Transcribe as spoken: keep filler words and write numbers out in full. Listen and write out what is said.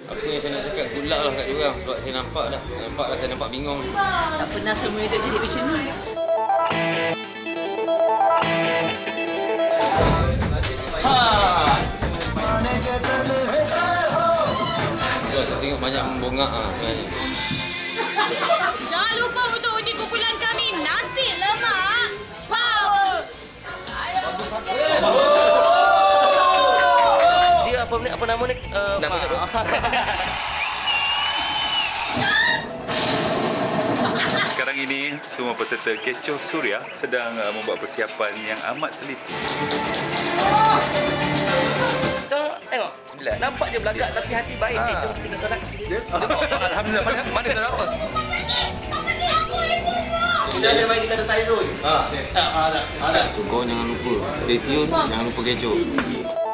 Apa yang saya nak cakap, good luck lah kat diorang sebab saya nampak dah. Nampak dah, saya nampak bingung. Tak pernah semua hidup jadi macam ni. Ya, saya tengok banyak membongak lah sebenarnya. Jangan lupa untuk uji kumpulan kami, nasi lemak power. Dia apa apa nama ni? Uh, nama dia. Sekarang ini, semua peserta Kecoh Suria sedang uh, membuat persiapan yang amat teliti. Tengok, tengok. Nampak je belagak tapi hati baik. Ha. Eh, jom kita solat. Alhamdulillah. Mana mana solat apa? Kita saya bagi kita ada Tyrone. Ha. Ha, ada. Ada. So, kau jangan lupa. Stay tune, jangan lupa kecoh.